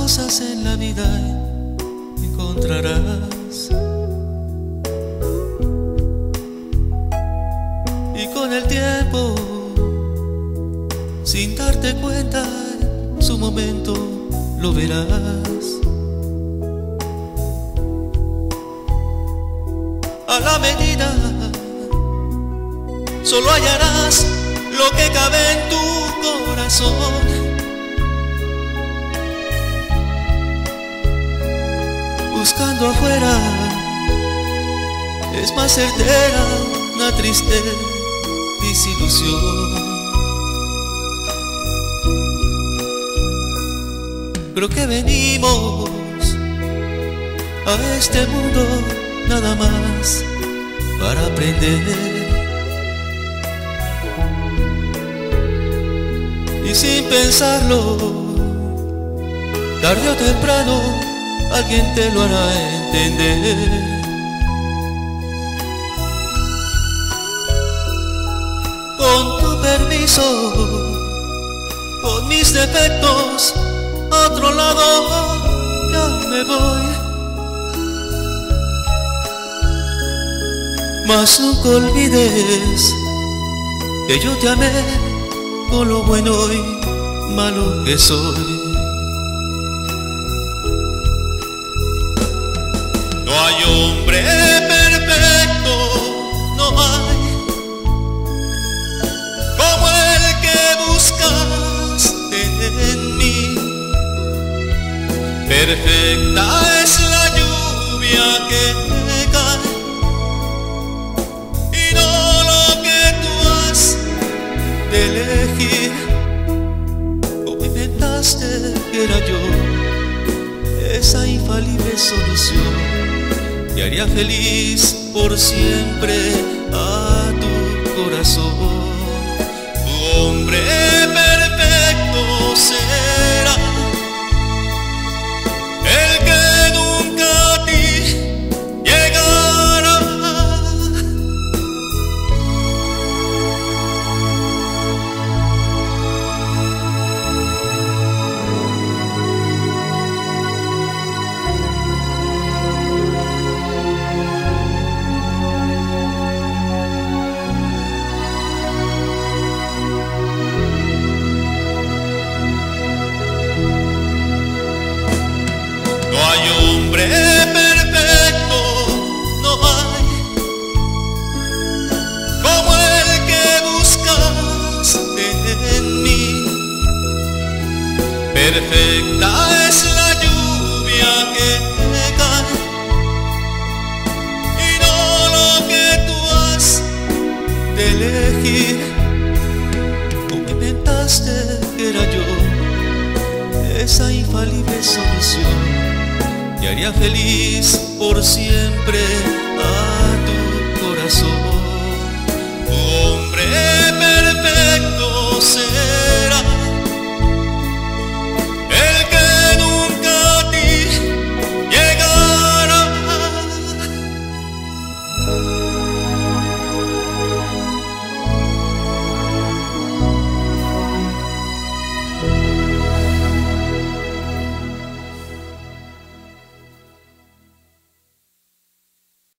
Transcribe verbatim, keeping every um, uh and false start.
cosas en la vida encontrarás, y con el tiempo, sin darte cuenta, en su momento lo verás. A la medida solo hallarás lo que cabe en tu corazón. Buscando afuera es más certera una triste desilusión. Creo que venimos a este mundo nada más para aprender, y sin pensarlo, tarde o temprano alguien te lo hará entender. Con tu permiso, con mis defectos, a otro lado ya me voy. Mas nunca olvides que yo te amé con lo bueno y malo que soy. No hay hombre perfecto, no hay, como el que buscaste en mí. Perfecta es la lluvia que cae, y no lo que tú has de elegir. Como inventaste que era yo esa infalible solución, te haría feliz por siempre a tu corazón. Tu hombre perfecto será el que nunca a ti llegará. No hay hombre perfecto, no hay, como el que buscaste en mí. Perfecta es la lluvia que cae, y no lo que tú has de elegir. Como inventaste que era yo esa infalible solución, te haría feliz por siempre a tu corazón. Tu hombre perfecto